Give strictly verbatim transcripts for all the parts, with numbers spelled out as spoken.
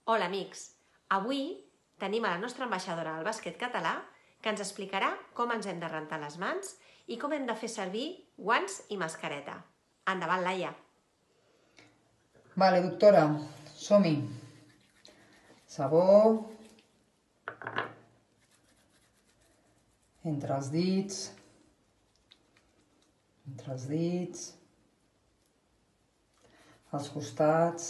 Hola, amics! Avui tenim a la nostra ambaixadora del bàsquet català que ens explicarà com ens hem de rentar les mans i com hem de fer servir guants i mascareta. Endavant, Laia! Vale, doctora, som-hi. Sabó. Entre els dits. Entre els dits. Als costats.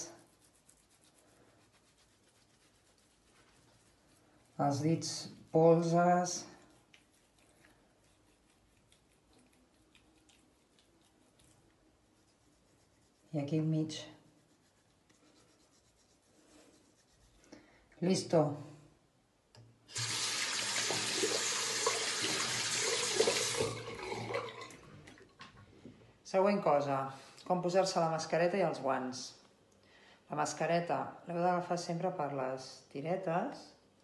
Els dits polzes. I aquí enmig. Listo. Següent cosa, com posar-se la mascareta i els guants. La mascareta l'heu d'agafar sempre per les tiretes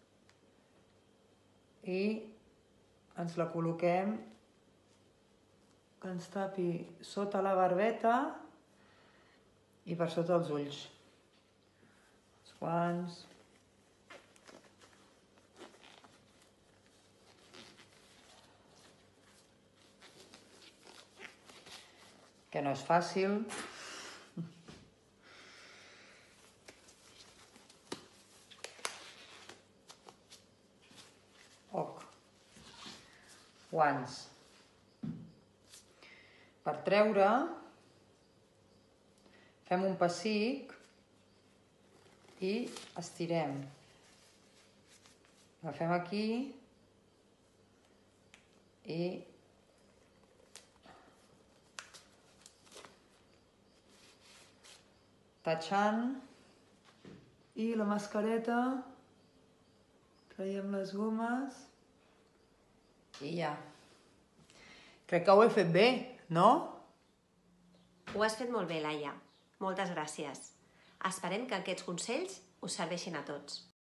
i ens la col·loquem que ens tapi sota la barbeta i per sota els ulls. Els guants. Que no és fàcil. Oc. Guants. Per treure, fem un pessic i estirem. Agafem aquí i tatxant i la mascareta, traiem les gomes i ja. Crec que ho he fet bé, no? Ho has fet molt bé, Laia. Moltes gràcies. Esperem que aquests consells us serveixin a tots.